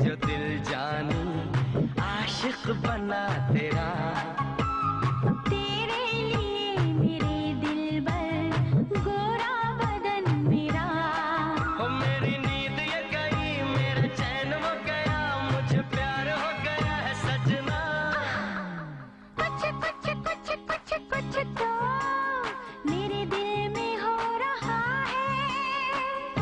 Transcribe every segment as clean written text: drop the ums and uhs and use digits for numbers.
जो दिल जानू आशिक बना तेरा। तेरे लिए मेरे दिलबर गोरा बदन मेरा। हो मेरी नींद ये गई, मेरा चैन वो गया, मुझे प्यार हो गया है सजना। कुछ कुछ कुछ कुछ कुछ तो मेरे दिल में हो रहा है।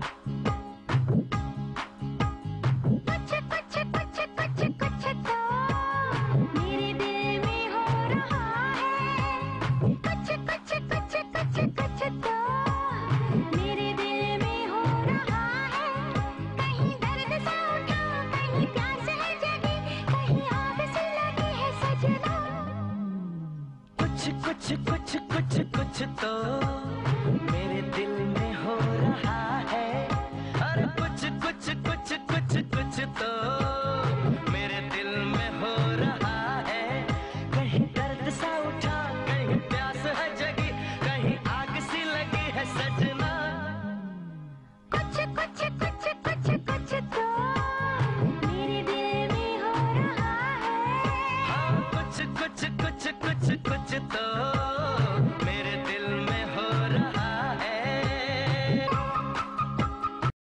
कुछ कुछ कुछ कुछ कुछ तो मेरे दिल में हो रहा है। कुछ कुछ कुछ कुछ कुछ तो मेरे दिल में हो रहा है। कहीं दर्द सा उठा, कहीं प्यास है जगी, कहीं आग सी लगी है सजना। कुछ कुछ कुछ